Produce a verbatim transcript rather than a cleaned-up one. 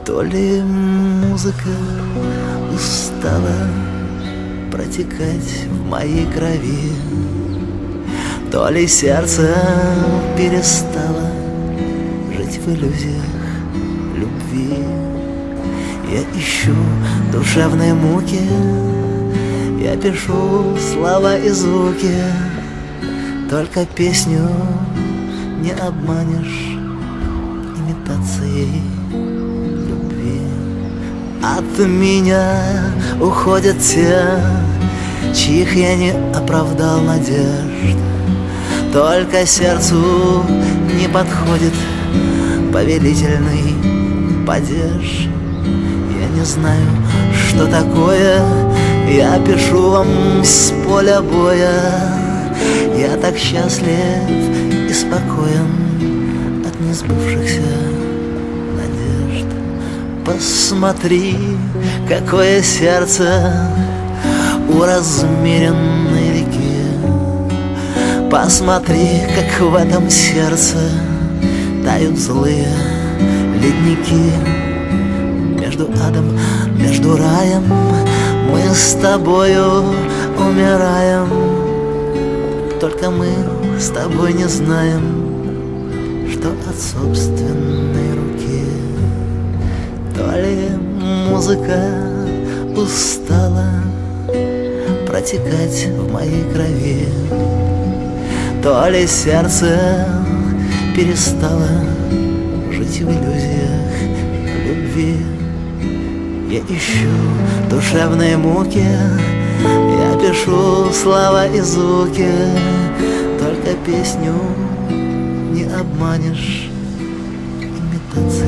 То ли музыка устала протекать в моей крови, то ли сердце перестало жить в иллюзиях любви. Я ищу душевные муки, я пишу слова и звуки, только песню не обманешь имитацией любви. От меня уходят те, чьих я не оправдал надежд, только сердцу не подходит повелительный падеж. Я не знаю, что такое, я пишу вам с поля боя. Я так счастлив и спокоен от несбывшихся надежд. Посмотри, какое сердце у размеренной реки. Посмотри, как в этом сердце тают злые ледники. Между адом, между раем мы с тобою умираем. Только мы с тобой не знаем, что от собственной руки. То ли музыка устала протекать в моей крови, то ли сердце перестало жить в иллюзиях любви. Я ищу душевные муки, я пишу слова и звуки, только песню не обманешь имитацией.